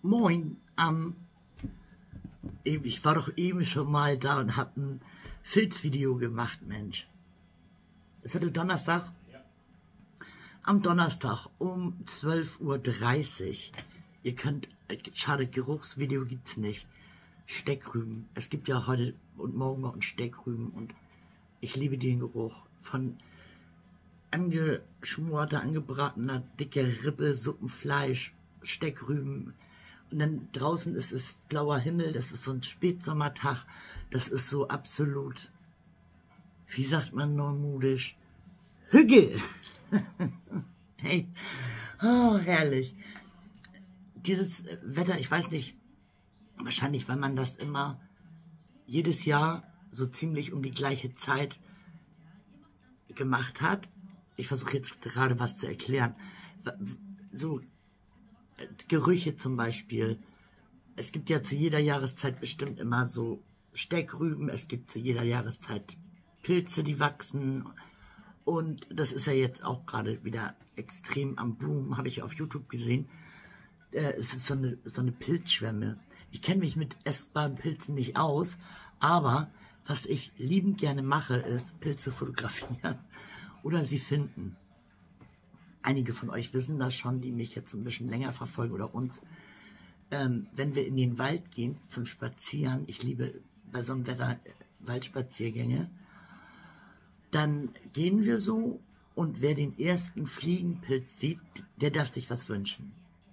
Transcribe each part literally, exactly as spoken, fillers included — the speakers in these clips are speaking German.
Moin, ähm, ich war doch eben schon mal da und hab ein Filzvideo gemacht, Mensch. Ist heute Donnerstag? Ja. Am Donnerstag um zwölf Uhr dreißig. Ihr könnt, schade, Geruchsvideo gibt's nicht. Steckrüben. Es gibt ja heute und morgen noch ein Steckrüben und ich liebe den Geruch von angeschmorter, angebratener, dicker Rippe, Suppenfleisch, Steckrüben. Und dann draußen ist es blauer Himmel, das ist so ein Spätsommertag, das ist so absolut, wie sagt man neumodisch, Hügge. Hey, oh, herrlich. Dieses Wetter, ich weiß nicht, wahrscheinlich, weil man das immer jedes Jahr so ziemlich um die gleiche Zeit gemacht hat. Ich versuche jetzt gerade was zu erklären. So Gerüche zum Beispiel. Es gibt ja zu jeder Jahreszeit bestimmt immer so Steckrüben. Es gibt zu jeder Jahreszeit Pilze, die wachsen. Und das ist ja jetzt auch gerade wieder extrem am Boom, habe ich auf YouTube gesehen. Äh, es ist so eine, so eine Pilzschwemme. Ich kenne mich mit essbaren Pilzen nicht aus, aber was ich liebend gerne mache, ist Pilze fotografieren oder sie finden. Einige von euch wissen das schon, die mich jetzt ein bisschen länger verfolgen oder uns. Ähm, wenn wir in den Wald gehen zum Spazieren, ich liebe bei so einem Wetter Waldspaziergänge, dann gehen wir so und wer den ersten Fliegenpilz sieht, der darf sich was wünschen.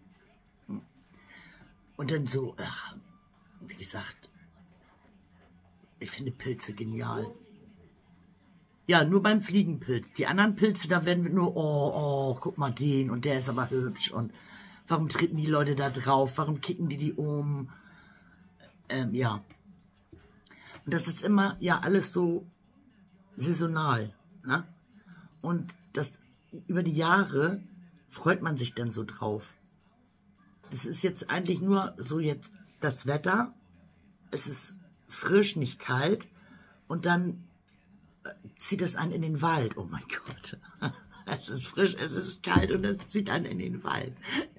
Und dann so, ach, wie gesagt, ich finde Pilze genial. Ja, nur beim Fliegenpilz. Die anderen Pilze, da werden wir nur, oh, oh, guck mal den und der ist aber hübsch und warum treten die Leute da drauf, warum kicken die die um, ähm, ja. Und das ist immer, ja, alles so saisonal, ne? Und das, über die Jahre freut man sich dann so drauf. Das ist jetzt eigentlich nur so jetzt das Wetter, es ist frisch, nicht kalt und dann zieht es einen in den Wald. Oh mein Gott. Es ist frisch, es ist kalt und es zieht einen in den Wald.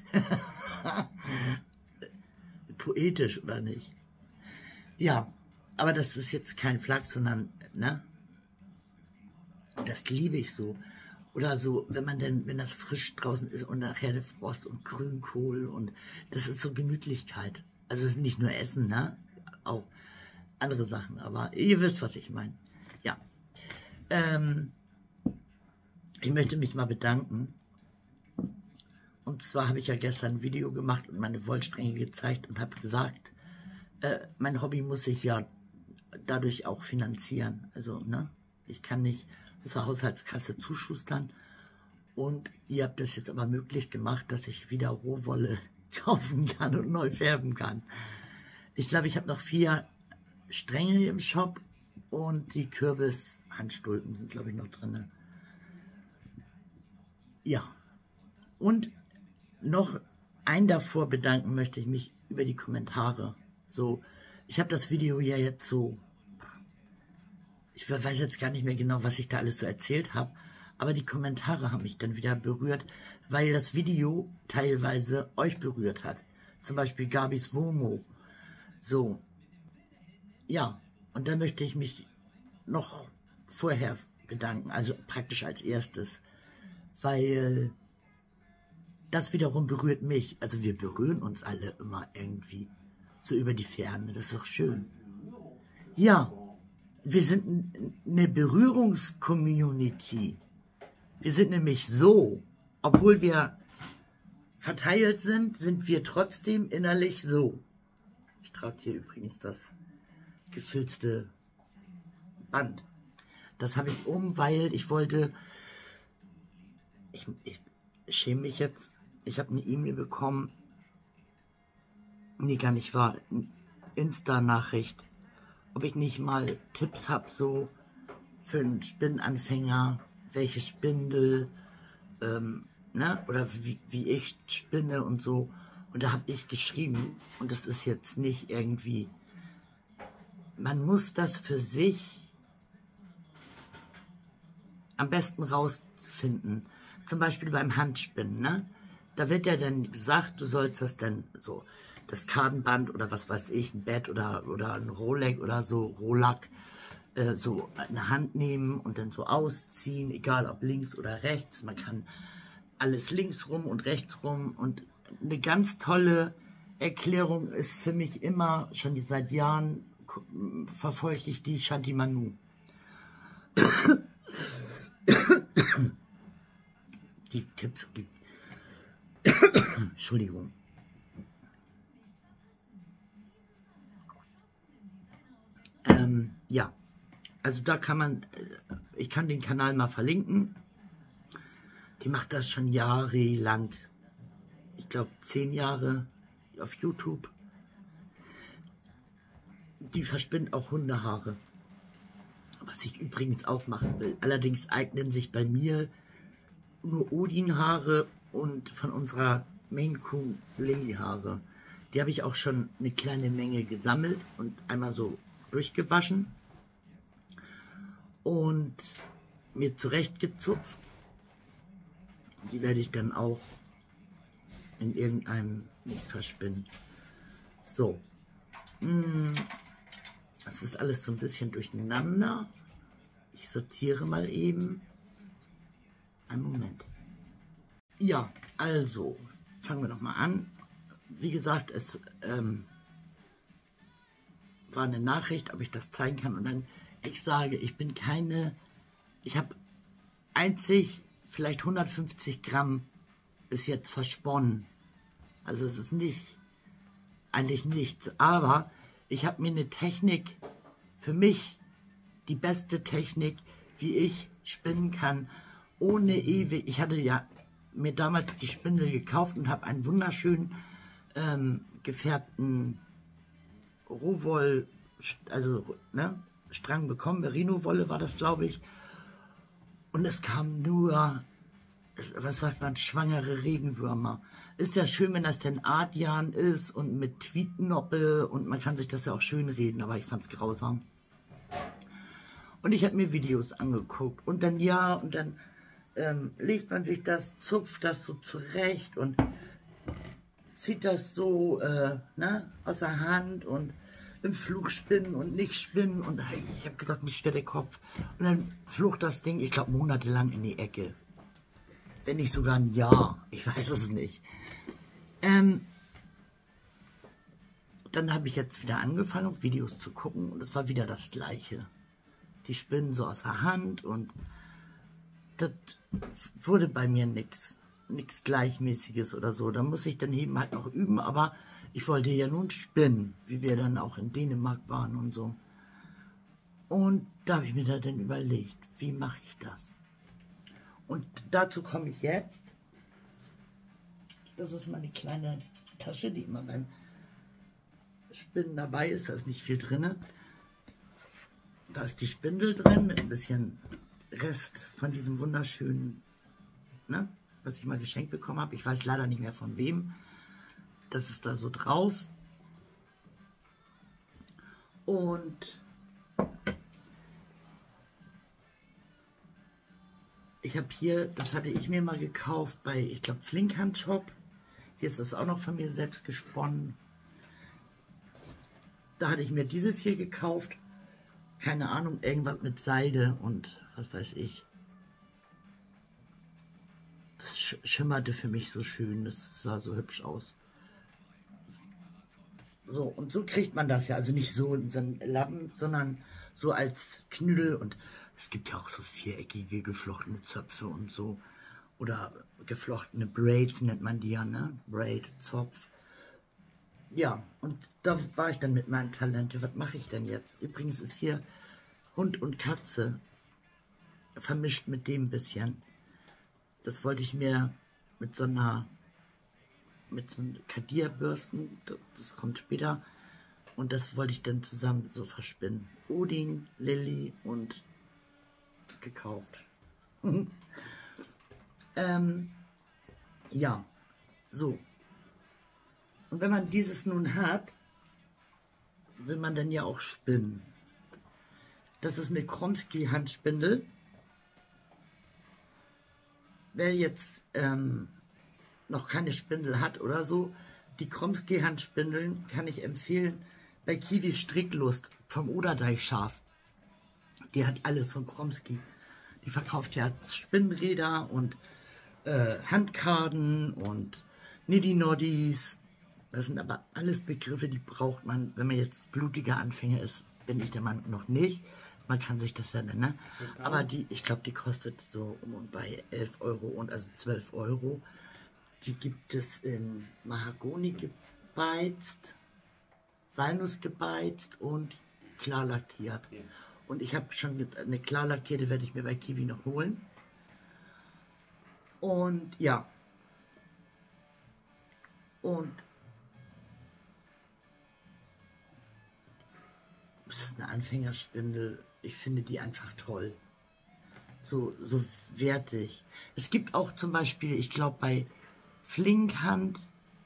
Poetisch, oder nicht? Ja, aber das ist jetzt kein Flachs, sondern, ne? Das liebe ich so. Oder so, wenn man denn, wenn das frisch draußen ist und nachher der Frost und Grünkohl und das ist so Gemütlichkeit. Also es ist nicht nur Essen, ne? Auch andere Sachen, aber ihr wisst, was ich meine. Ja. Ähm, ich möchte mich mal bedanken. Und zwar habe ich ja gestern ein Video gemacht und meine Wollstränge gezeigt und habe gesagt, äh, mein Hobby muss sich ja dadurch auch finanzieren. Also, ne, ich kann nicht aus der Haushaltskasse zuschustern. Und ihr habt es jetzt aber möglich gemacht, dass ich wieder Rohwolle kaufen kann und neu färben kann. Ich glaube, ich habe noch vier Stränge im Shop und die Kürbis-Handstulpen sind, glaube ich, noch drin. Ja, und noch ein davor bedanken möchte ich mich über die Kommentare. So, ich habe das Video ja jetzt so, ich weiß jetzt gar nicht mehr genau, was ich da alles so erzählt habe, aber die Kommentare haben mich dann wieder berührt, weil das Video teilweise euch berührt hat. Zum Beispiel Gabis Womo. So, ja, und da möchte ich mich noch vorher bedanken, also praktisch als erstes, weil das wiederum berührt mich. Also wir berühren uns alle immer irgendwie so über die Ferne, das ist doch schön. Ja, wir sind eine Berührungscommunity. Wir sind nämlich so, obwohl wir verteilt sind, sind wir trotzdem innerlich so. Ich trage hier übrigens das gefilzte Band. Das habe ich um, weil ich wollte, ich, ich schäme mich jetzt, ich habe eine E-Mail bekommen, nee, gar nicht wahr, eine Insta-Nachricht, ob ich nicht mal Tipps habe, so für einen Spinnanfänger, welche Spindel, ähm, ne, oder wie, wie ich spinne und so. Und da habe ich geschrieben, und das ist jetzt nicht irgendwie, man muss das für sich am besten rausfinden. Zum Beispiel beim Handspinnen, ne? da wird ja dann gesagt, du sollst das dann so, das Kartenband oder was weiß ich, ein Bett oder, oder ein Rolex oder so, Rolack, äh, so in der Hand nehmen und dann so ausziehen, egal ob links oder rechts. Man kann alles links rum und rechts rum. Und eine ganz tolle Erklärung ist für mich immer, schon seit Jahren verfolge ich die Shanti Manu. Die Tipps gibt. Entschuldigung. Ähm, ja, also da kann man, ich kann den Kanal mal verlinken. Die macht das schon jahrelang. Ich glaube zehn Jahre auf YouTube. Die verspinnt auch Hundehaare. Was ich übrigens auch machen will. Allerdings eignen sich bei mir nur Odin-Haare und von unserer Maine Coon Lily-Haare. Die habe ich auch schon eine kleine Menge gesammelt und einmal so durchgewaschen und mir zurechtgezupft. Die werde ich dann auch in irgendeinem verspinnen. So. Das ist alles so ein bisschen durcheinander. Ich sortiere mal eben. Einen Moment. Ja, also, fangen wir noch mal an. Wie gesagt, es ähm, war eine Nachricht, ob ich das zeigen kann. Und dann, ich sage, ich bin keine, ich habe einzig, vielleicht hundertfünfzig Gramm bis jetzt versponnen. Also es ist nicht, eigentlich nichts. Aber ich habe mir eine Technik, für mich die beste Technik, wie ich spinnen kann, ohne ewig. Ich hatte ja mir damals die Spindel gekauft und habe einen wunderschönen ähm, gefärbten Rohwoll, also ne, Strang bekommen. Merino-Wolle war das, glaube ich. Und es kam nur, was sagt man, schwangere Regenwürmer. Ist ja schön, wenn das denn Adrian ist und mit Tweetnoppe und man kann sich das ja auch schön reden, aber ich fand es grausam. Und ich habe mir Videos angeguckt und dann ja, und dann ähm, legt man sich das, zupft das so zurecht und zieht das so äh, ne, aus der Hand und im Flug spinnen und nicht spinnen und ich habe gedacht, mich schwer der Kopf. Und dann flog das Ding, ich glaube, monatelang in die Ecke. Wenn nicht sogar ein Jahr, ich weiß es nicht. Ähm, dann habe ich jetzt wieder angefangen, Videos zu gucken und es war wieder das Gleiche. Die spinnen so aus der Hand und das wurde bei mir nichts. Nichts Gleichmäßiges oder so. Da muss ich dann eben halt noch üben, aber ich wollte ja nun spinnen, wie wir dann auch in Dänemark waren und so. Und da habe ich mir dann überlegt, wie mache ich das? Und dazu komme ich jetzt. Das ist meine kleine Tasche, die immer beim Spinnen dabei ist. Da ist nicht viel drin. Da ist die Spindel drin mit ein bisschen Rest von diesem wunderschönen, ne, was ich mal geschenkt bekommen habe. Ich weiß leider nicht mehr von wem. Das ist da so drauf. Und ich habe hier, das hatte ich mir mal gekauft bei, ich glaube, Flinkhand Shop. Hier ist das auch noch von mir selbst gesponnen. Da hatte ich mir dieses hier gekauft. Keine Ahnung, irgendwas mit Seide und was weiß ich. Das schimmerte für mich so schön, das sah so hübsch aus. So, und so kriegt man das ja, also nicht so in so einen Lappen, sondern so als Knüdel. Und es gibt ja auch so viereckige geflochtene Zöpfe und so. Oder geflochtene Braids nennt man die ja, ne? Braid, Zopf. Ja, und da war ich dann mit meinen Talenten. Was mache ich denn jetzt? Übrigens ist hier Hund und Katze vermischt mit dem bisschen. Das wollte ich mir mit so einer, mit so einem Kadierbürsten, das kommt später, und das wollte ich dann zusammen so verspinnen. Odin, Lilly und gekauft. ähm, ja, so. Und wenn man dieses nun hat, will man dann ja auch spinnen. Das ist eine Kromsky Handspindel. Wer jetzt ähm, noch keine Spindel hat oder so, die Kromsky-Handspindeln kann ich empfehlen bei Kiwi Stricklust vom Oderdeich-Schaf. Die hat alles von Kromsky. Die verkauft ja Spinnräder und äh, Handkarten und Niddy-Noddys. Das sind aber alles Begriffe, die braucht man, wenn man jetzt blutiger Anfänger ist, bin ich der Meinung noch nicht. Man kann sich das ja nennen. Ne? Aber die, ich glaube, die kostet so um und bei elf Euro und also zwölf Euro. Die gibt es in Mahagoni gebeizt, Walnuss gebeizt und klar lackiert. Ja. Und ich habe schon eine klar lackierte, werde ich mir bei Kiwi noch holen. Und ja. Und das ist eine Anfängerspindel. Ich finde die einfach toll. So, so wertig. Es gibt auch zum Beispiel, ich glaube bei Flinkhand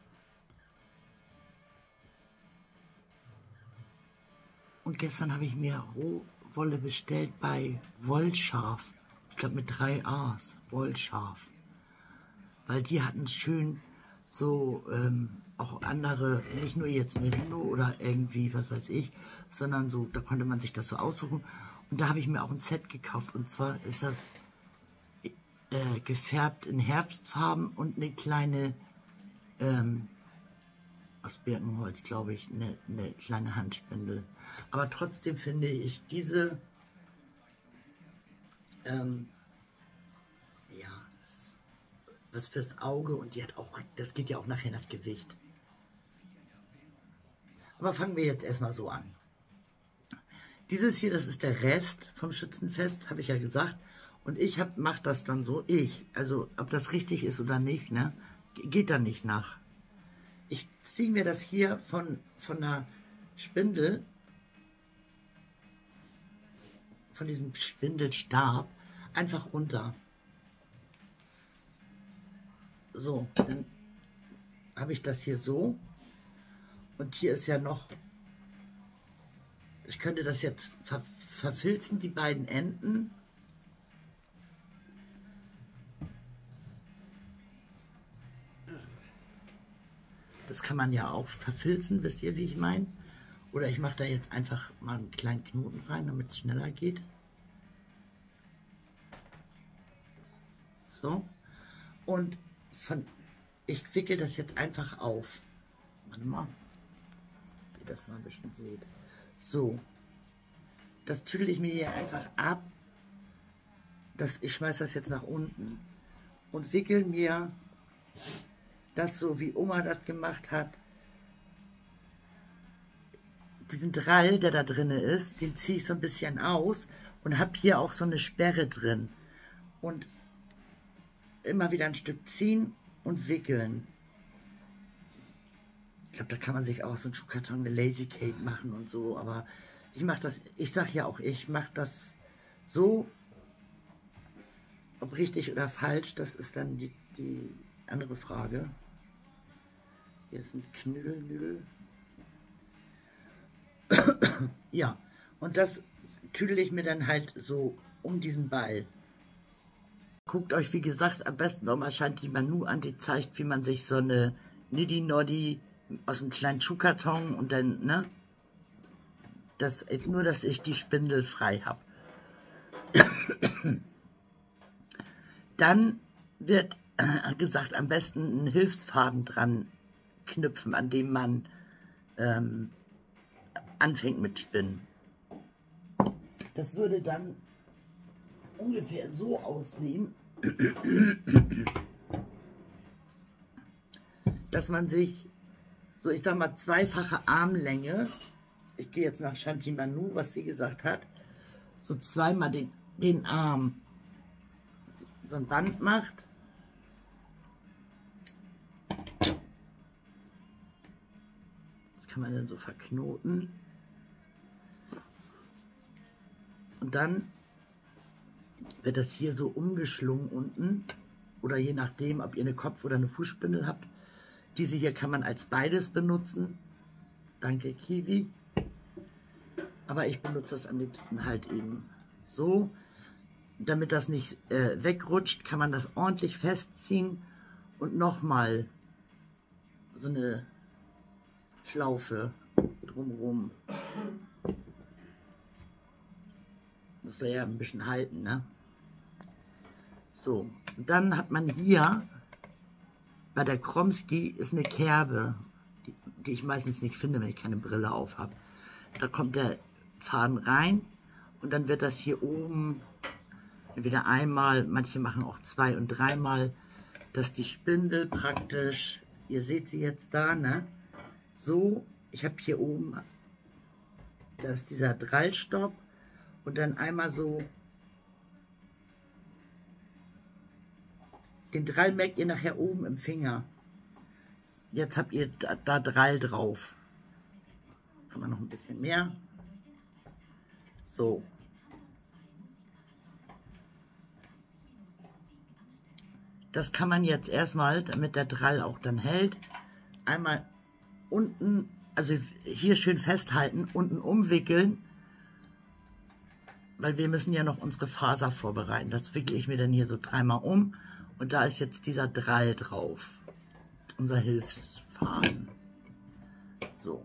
und gestern habe ich mir Rohwolle bestellt bei Wollscharf. Ich glaube mit drei A's. Wollscharf. Weil die hatten schön so ähm, auch andere, nicht nur jetzt Merino oder irgendwie, was weiß ich, sondern so, da konnte man sich das so aussuchen. Und da habe ich mir auch ein Set gekauft. Und zwar ist das äh, gefärbt in Herbstfarben und eine kleine, ähm, aus Birkenholz, glaube ich, eine, eine kleine Handspindel. Aber trotzdem finde ich diese, ähm, ja, das ist was fürs Auge und die hat auch, das geht ja auch nachher nach Gewicht. Aber fangen wir jetzt erstmal so an. Dieses hier, das ist der Rest vom Schützenfest, habe ich ja gesagt. Und ich mache das dann so, ich, also ob das richtig ist oder nicht, ne, geht dann nicht nach. Ich ziehe mir das hier von, von der Spindel, von diesem Spindelstab, einfach runter. So, dann habe ich das hier so. Und hier ist ja noch, ich könnte das jetzt ver verfilzen, die beiden Enden. Das kann man ja auch verfilzen, wisst ihr, wie ich meine? Oder ich mache da jetzt einfach mal einen kleinen Knoten rein, damit es schneller geht. So. Und von, ich wickel das jetzt einfach auf. Warte mal. Dass ihr das mal ein bisschen seht. So. Das tüdel ich mir hier einfach ab. Das, ich schmeiß das jetzt nach unten. Und wickel mir das so, wie Oma das gemacht hat. Diesen Drall, der da drin ist, den ziehe ich so ein bisschen aus und habe hier auch so eine Sperre drin. Und immer wieder ein Stück ziehen und wickeln. Ich glaube, da kann man sich auch so einen Schuhkarton, eine Lazy Cake machen und so, aber ich mache das, ich sage ja auch, ich mache das so, ob richtig oder falsch, das ist dann die, die andere Frage. Hier ist ein Knüdel, Knüdel. Ja, und das tüdel ich mir dann halt so um diesen Ball. Guckt euch, wie gesagt, am besten nochmal Shanti Manu an, die zeigt, wie man sich so eine Niddy-Noddy aus einem kleinen Schuhkarton und dann, ne? Das, nur, dass ich die Spindel frei habe. Dann wird gesagt, am besten einen Hilfsfaden dran knüpfen, an dem man ähm, anfängt mit Spinnen. Das würde dann ungefähr so aussehen, dass man sich, so ich sag mal, zweifache Armlänge, ich gehe jetzt nach Shanti Manu, was sie gesagt hat, so zweimal den, den Arm so ein Band macht. Das kann man dann so verknoten. Und dann wird das hier so umgeschlungen unten. Oder je nachdem, ob ihr eine Kopf- oder eine Fußspindel habt. Diese hier kann man als beides benutzen. Danke, Kiwi. Aber ich benutze das am liebsten halt eben so. Damit das nicht äh, wegrutscht, kann man das ordentlich festziehen und nochmal so eine Schlaufe drumherum. Das soll ja ein bisschen halten, ne? So, und dann hat man hier bei der Kromski ist eine Kerbe, die, die ich meistens nicht finde, wenn ich keine Brille auf habe. Da kommt der Faden rein und dann wird das hier oben entweder einmal, manche machen auch zwei- und dreimal, dass die Spindel praktisch, ihr seht sie jetzt da, ne? So, ich habe hier oben, da ist dieser Drallstopp und dann einmal so, den Drall merkt ihr nachher oben im Finger. Jetzt habt ihr da, da Drall drauf. Kann man noch ein bisschen mehr. So. Das kann man jetzt erstmal, damit der Drall auch dann hält, einmal unten, also hier schön festhalten, unten umwickeln, weil wir müssen ja noch unsere Faser vorbereiten. Das wickle ich mir dann hier so dreimal um und da ist jetzt dieser Drall drauf, unser Hilfsfaden. So.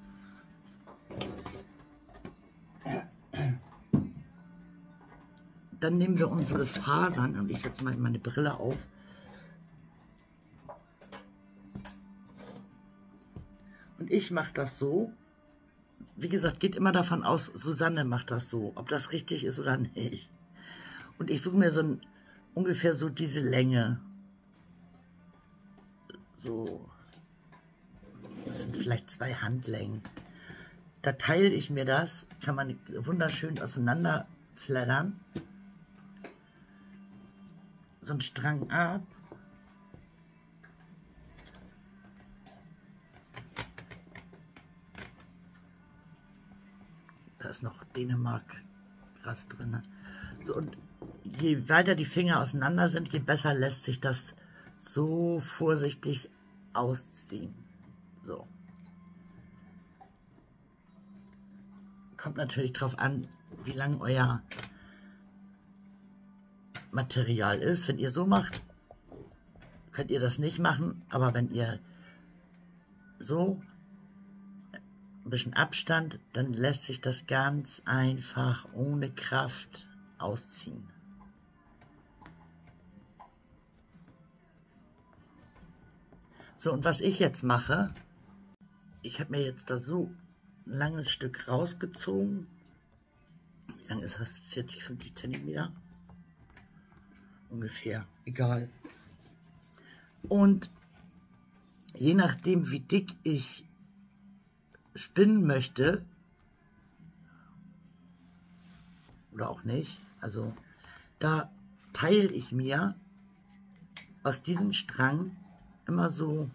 Dann nehmen wir unsere Fasern und ich setze mal meine Brille auf. Und ich mache das so, wie gesagt, geht immer davon aus, Susanne macht das so, ob das richtig ist oder nicht. Und ich suche mir so ein, ungefähr so diese Länge. So, das sind vielleicht zwei Handlängen. Da teile ich mir das, kann man wunderschön auseinander fleddern. So einen Strang ab. Da ist noch Dänemark-Gras drin. So, und je weiter die Finger auseinander sind, je besser lässt sich das so vorsichtig ausziehen. So. Kommt natürlich drauf an, wie lang euer Material ist. Wenn ihr so macht, könnt ihr das nicht machen, aber wenn ihr so ein bisschen Abstand, dann lässt sich das ganz einfach ohne Kraft ausziehen. So, und was ich jetzt mache, ich habe mir jetzt da so ein langes Stück rausgezogen. Wie lang ist das? vierzig, fünfzig Zentimeter? Ungefähr, egal. Und je nachdem, wie dick ich spinnen möchte, oder auch nicht, also da teile ich mir aus diesem Strang immer so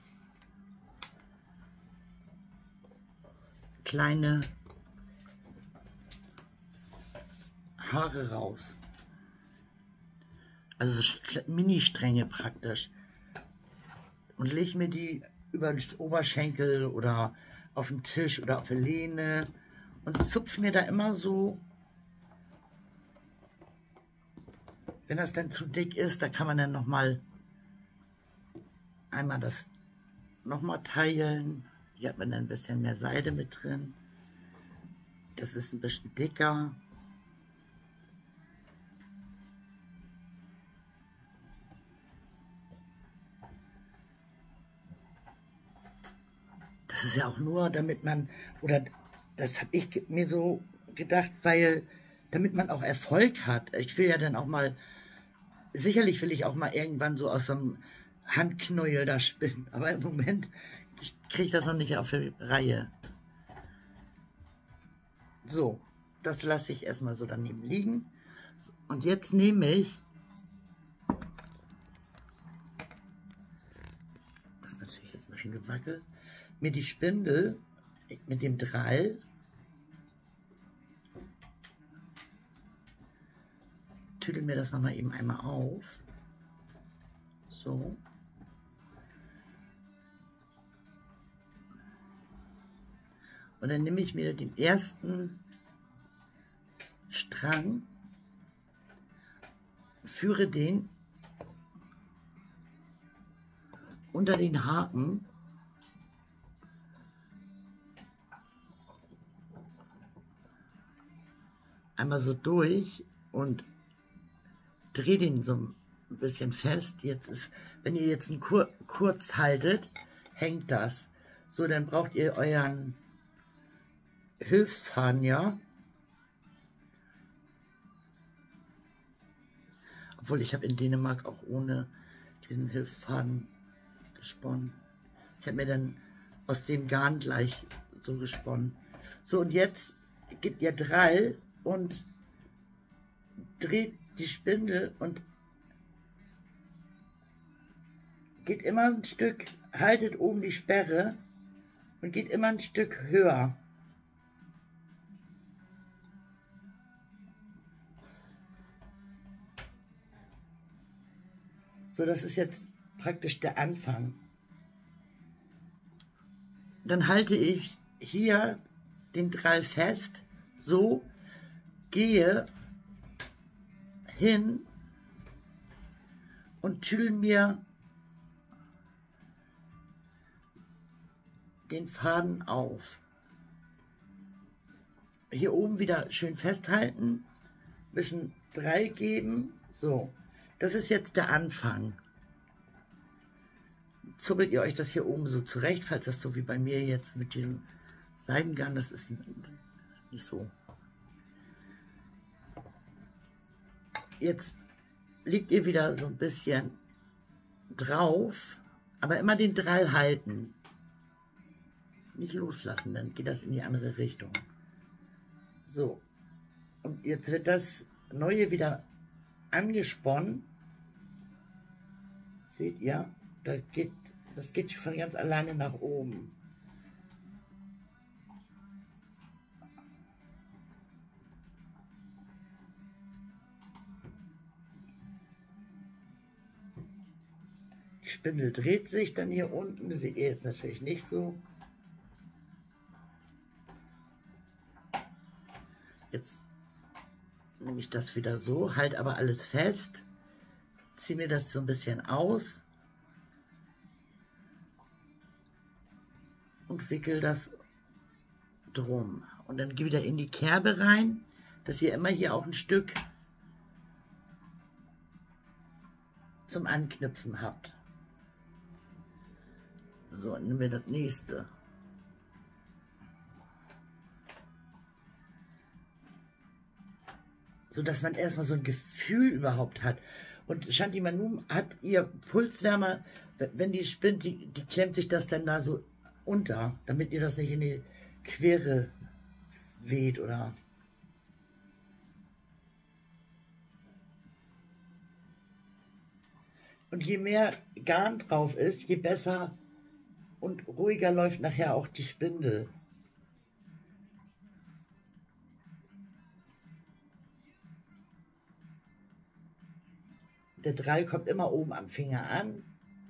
kleine Haare raus. Also Mini-Stränge praktisch. Und lege mir die über den Oberschenkel oder auf den Tisch oder auf die Lehne und zupfe mir da immer so, wenn das dann zu dick ist, da kann man dann nochmal einmal das nochmal teilen. Hier hat man dann ein bisschen mehr Seide mit drin. Das ist ein bisschen dicker. Das ist ja auch nur, damit man, oder das habe ich mir so gedacht, weil, damit man auch Erfolg hat. Ich will ja dann auch mal, sicherlich will ich auch mal irgendwann so aus so einem Handknäuel da spinnen, aber im Moment kriege ich das noch nicht auf die Reihe. So, das lasse ich erstmal so daneben liegen. Und jetzt nehme ich, das ist natürlich jetzt ein bisschen gewackelt, mir die Spindel mit dem Drall tüdel mir das nochmal eben einmal auf. So. Und dann nehme ich mir den ersten Strang, führe den unter den Haken einmal so durch und drehe den so ein bisschen fest. Jetzt ist, wenn ihr jetzt einen Kur kurz haltet, hängt das. So, dann braucht ihr euren Hilfsfaden, ja. Obwohl, ich habe in Dänemark auch ohne diesen Hilfsfaden gesponnen. Ich habe mir dann aus dem Garn gleich so gesponnen. So, und jetzt gebt ihr Drall und dreht die Spindel und geht immer ein Stück, haltet oben die Sperre und geht immer ein Stück höher. So, das ist jetzt praktisch der Anfang. Dann halte ich hier den Drall fest, so, gehe hin und tüll mir den Faden auf. Hier oben wieder schön festhalten, ein bisschen Drall geben, so. Das ist jetzt der Anfang. Zuppelt ihr euch das hier oben so zurecht, falls das so wie bei mir jetzt mit diesem Seidengarn, das ist nicht so. Jetzt legt ihr wieder so ein bisschen drauf, aber immer den Drall halten. Nicht loslassen, dann geht das in die andere Richtung. So, und jetzt wird das Neue wieder angesponnen. Seht ihr, da geht, das geht von ganz alleine nach oben. Die Spindel dreht sich dann hier unten, das seht ihr jetzt natürlich nicht so. Jetzt nehme ich das wieder so, halt aber alles fest, ziehe mir das so ein bisschen aus und wickel das drum. Und dann gehe wieder in die Kerbe rein, dass ihr immer hier auch ein Stück zum Anknüpfen habt. So, nehmen wir das nächste. So dass man erstmal so ein Gefühl überhaupt hat. Und Shanti Manu hat ihr Pulswärmer, wenn die spinnt, die, die klemmt sich das dann da so unter, damit ihr das nicht in die Quere weht oder. Und je mehr Garn drauf ist, je besser und ruhiger läuft nachher auch die Spindel. Der Drall kommt immer oben am Finger an.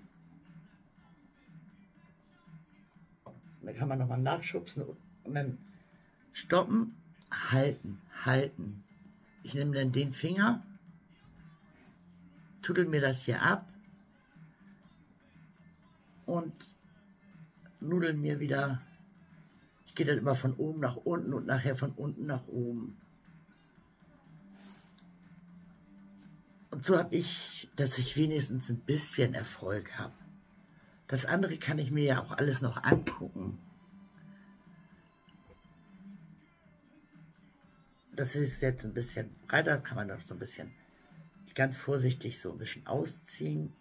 Dann kann man nochmal nachschubsen und dann stoppen, halten, halten. Ich nehme dann den Finger, tuddel mir das hier ab und nudel mir wieder. Ich gehe dann immer von oben nach unten und nachher von unten nach oben. Und so habe ich, dass ich wenigstens ein bisschen Erfolg habe. Das andere kann ich mir ja auch alles noch angucken. Das ist jetzt ein bisschen breiter, kann man noch so ein bisschen ganz vorsichtig so ein bisschen ausziehen.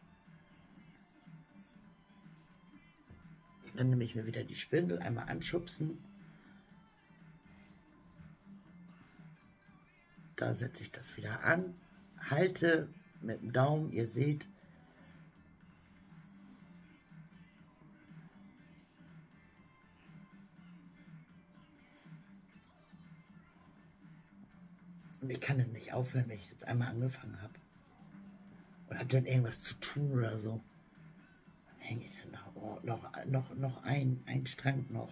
Dann nehme ich mir wieder die Spindel, einmal anschubsen. Da setze ich das wieder an. Halte mit dem Daumen, ihr seht, und ich kann dann nicht aufhören, wenn ich jetzt einmal angefangen habe und habe dann irgendwas zu tun oder so, dann hänge ich dann noch, oh, noch, noch, noch ein, ein Strang noch.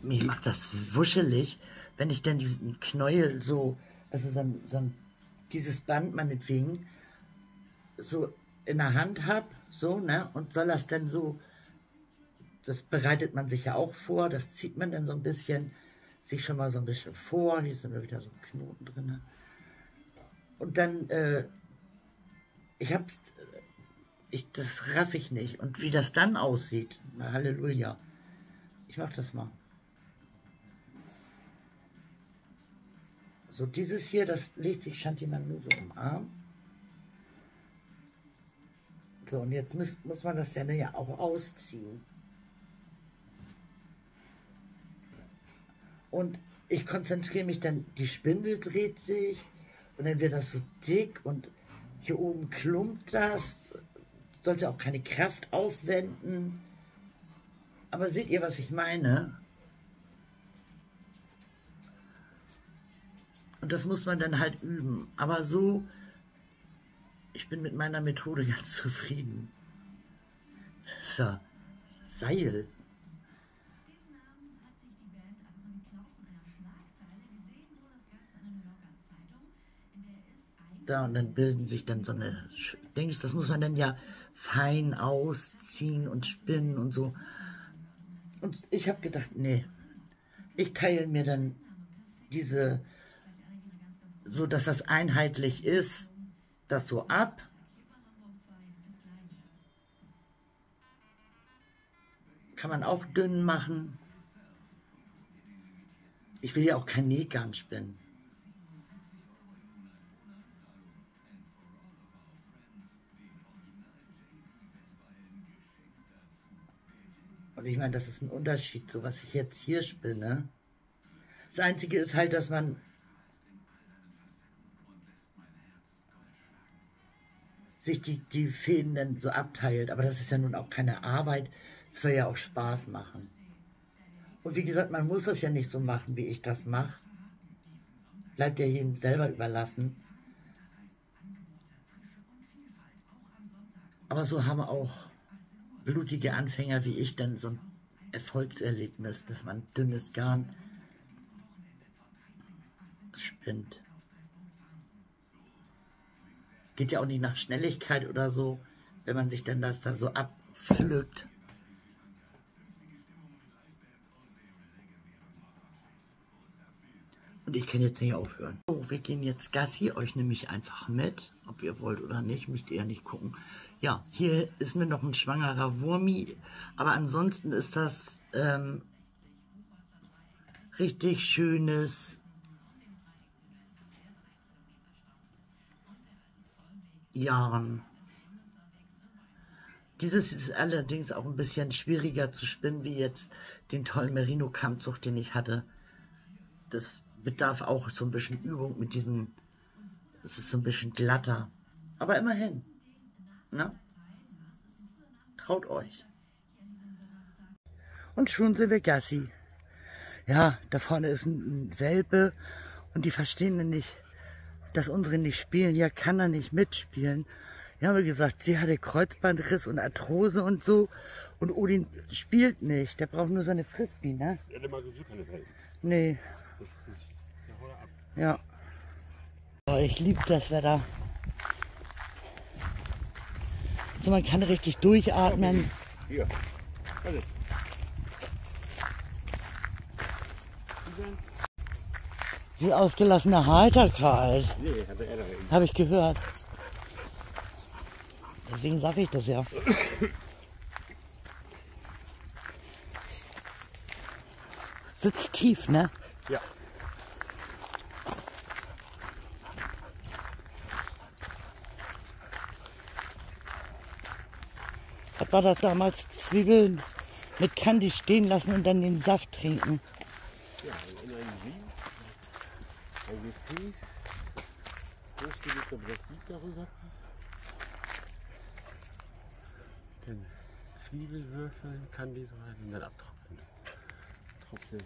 Mich macht das wuschelig, wenn ich dann diesen Knäuel so, also so ein, so ein, dieses Band meinetwegen, so in der Hand habe, so, ne, und soll das dann so, das bereitet man sich ja auch vor, das zieht man dann so ein bisschen, sich schon mal so ein bisschen vor, hier sind wieder so Knoten drin. Und dann, äh, ich hab's, ich, das raff ich nicht. Und wie das dann aussieht, na Halleluja. Ich mach das mal. So, dieses hier, das legt sich Shantiman nur so im Arm. So, und jetzt muss, muss man das dann ja auch ausziehen. Und ich konzentriere mich dann, die Spindel dreht sich und dann wird das so dick und hier oben klumpt das. Sollte auch keine Kraft aufwenden. Aber seht ihr, was ich meine? Und das muss man dann halt üben. Aber so, ich bin mit meiner Methode ganz zufrieden. So, Seil. Da, und dann bilden sich dann so eine Dings, das muss man dann ja fein ausziehen und spinnen und so. Und ich habe gedacht, nee, ich keile mir dann diese, so dass das einheitlich ist, das so ab. Kann man auch dünn machen. Ich will ja auch kein Nähgarn spinnen. Und ich meine, das ist ein Unterschied, so was ich jetzt hier spinne. Das Einzige ist halt, dass man sich die, die Fäden dann so abteilt. Aber das ist ja nun auch keine Arbeit. Das soll ja auch Spaß machen. Und wie gesagt, man muss das ja nicht so machen, wie ich das mache. Bleibt ja jedem selber überlassen. Aber so haben auch blutige Anfänger wie ich dann so ein Erfolgserlebnis, dass man dünnes Garn spinnt. Es geht ja auch nicht nach Schnelligkeit oder so, wenn man sich dann das da so abpflückt. Und ich kann jetzt nicht aufhören. So, wir gehen jetzt Gassi, euch nehme ich einfach mit, ob ihr wollt oder nicht, müsst ihr ja nicht gucken. Ja, hier ist mir noch ein schwangerer Wurmi, aber ansonsten ist das ähm, richtig schönes Yarn. Dieses ist allerdings auch ein bisschen schwieriger zu spinnen, wie jetzt den tollen Merino-Kammzug, den ich hatte. Das bedarf auch so ein bisschen Übung mit diesem, es ist so ein bisschen glatter. Aber immerhin, ne? Traut euch. Und schon sind wir Gassi. Ja, da vorne ist ein, ein Welpe und die verstehen dann nicht, dass unsere nicht spielen. Ja, kann er nicht mitspielen. Wir haben gesagt, sie hatte Kreuzbandriss und Arthrose und so. Und Odin spielt nicht. Der braucht nur seine Frisbee, ne? Ja, der mag sowieso keine Welpen. Nee. Das ist, ja, hol ab. Ja. Oh, ich liebe das Wetter. So, man kann richtig durchatmen. Hier. Warte. Wie ausgelassene Heiterkeit. Nee, hat er da eben. Habe ich gehört. Deswegen sage ich das ja. Sitzt tief, ne? Ja. Was war das damals? Zwiebeln mit Candy stehen lassen und dann den Saft trinken. Ja, in einem Sieb. Ein Gefäß. Großgelegter Plastik darüber. Dann Zwiebel würfeln, Candy so rein und dann abtropfen. Tropfen.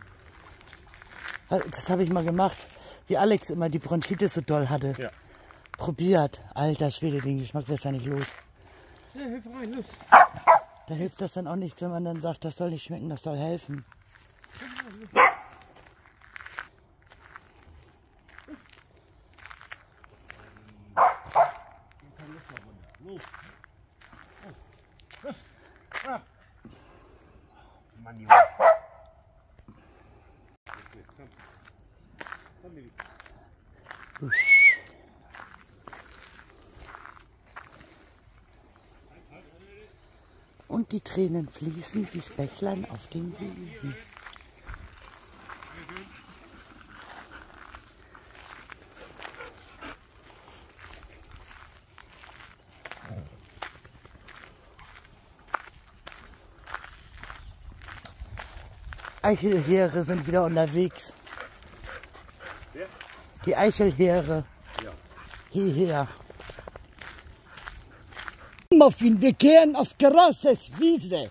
Das habe ich mal gemacht, wie Alex immer die Bronchitis so doll hatte. Ja. Probiert. Alter Schwede, den Geschmack wäre ja nicht los. Ja, hilf rein, los. Da hilft das dann auch nicht, wenn man dann sagt, das soll nicht schmecken, das soll helfen. Mann, Junge. Und die Tränen fließen wie Bächlein auf den Wiesen. Eichelheere sind wieder unterwegs. Wer? Die Eichelheere. Ja. Hierher. Muffin, wir gehen auf Grosses Wiese.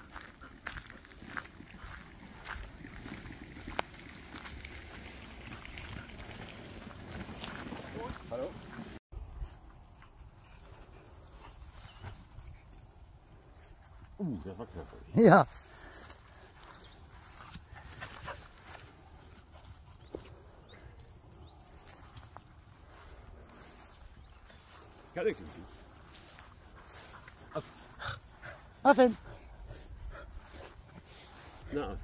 Hallo? Uh, das war knapp. Ja. Ja, nichts. Muffin. Na.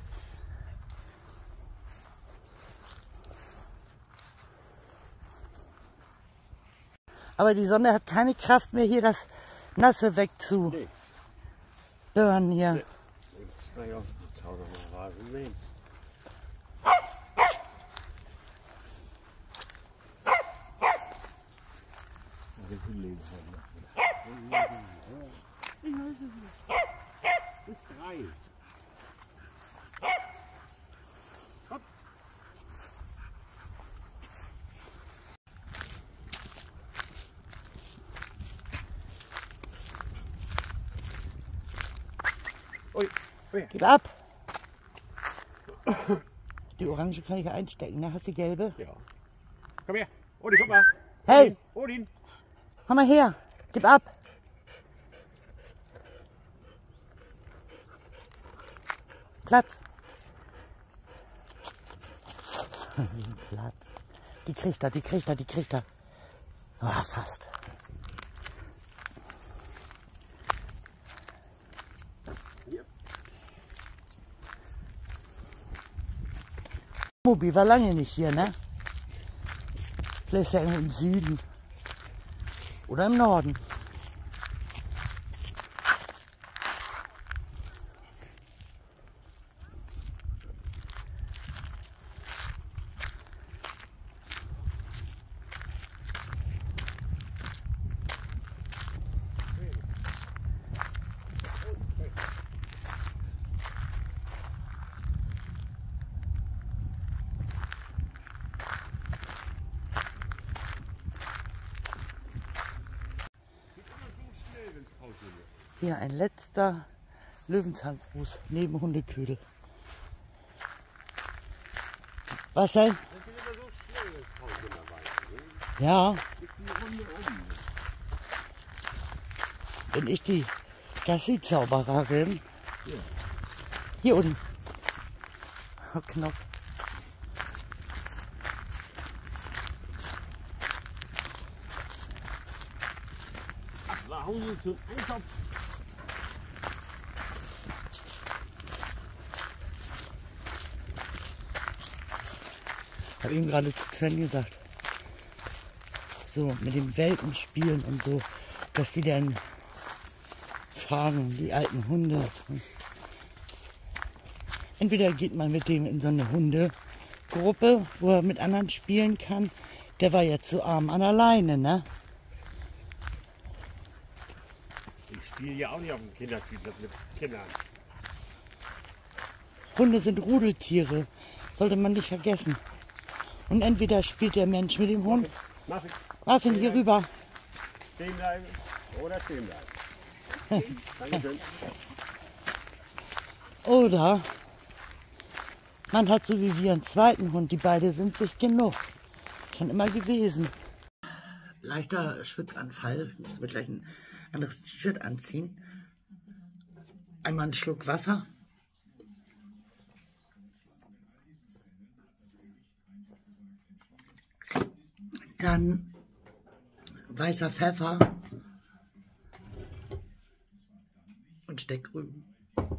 Aber die Sonne hat keine Kraft mehr, hier das Nasse wegzuburnen Nee. hier. Nee. Na ja, schau doch mal Rasen sehen. Bis drei. Hopp. Ui, ui. Gib ab. Die Orange kann ich einstecken, ne? Hast du die gelbe? Ja. Komm her. Odin, guck mal. Hey, Odin. komm mal her. Gib ab. Platz. Platz. Die kriegt er, die kriegt er, die kriegt er. Oh, fast. Hier. Mobi war lange nicht hier, ne? Vielleicht ist er irgendwo im Süden. Oder im Norden. Hier ein letzter Löwenzahnfuß neben Hundeködel. Was denn? Ja. Bin ich die Gassi-Zaubererin? Hier unten. Oh, Knopf. Nach Hause zum Einkopf. Ich habe ihm gerade zu Sven gesagt, so mit dem Welpenspielen und so, dass die dann fragen, die alten Hunde. Entweder geht man mit dem in so eine Hundegruppe, wo er mit anderen spielen kann. Der war ja zu arm an alleine, ne? Ich spiele ja auch nicht auf dem Kinderspielplatz mit Kindern. Hunde sind Rudeltiere, sollte man nicht vergessen. Und entweder spielt der Mensch mit dem Hund, Mach ich. Marvin, hier rüber. Stehen bleiben oder stehen bleiben. Dankeschön. Oder man hat so wie wir einen zweiten Hund, die beide sind sich genug. Schon immer gewesen. Leichter Schwitzanfall, ich muss mir gleich ein anderes T-Shirt anziehen. Einmal einen Schluck Wasser. Dann weißer Pfeffer und Steckrüben.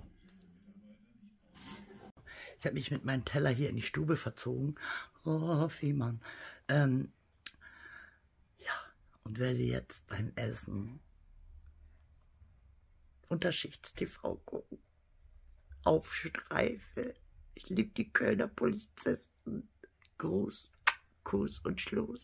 Ich habe mich mit meinem Teller hier in die Stube verzogen. Oh, Fiemann. Ähm, ja, und werde jetzt beim Essen Unterschichts-T V gucken. Auf Streife. Ich liebe die Kölner Polizisten. Gruß, Kuss und Schluss.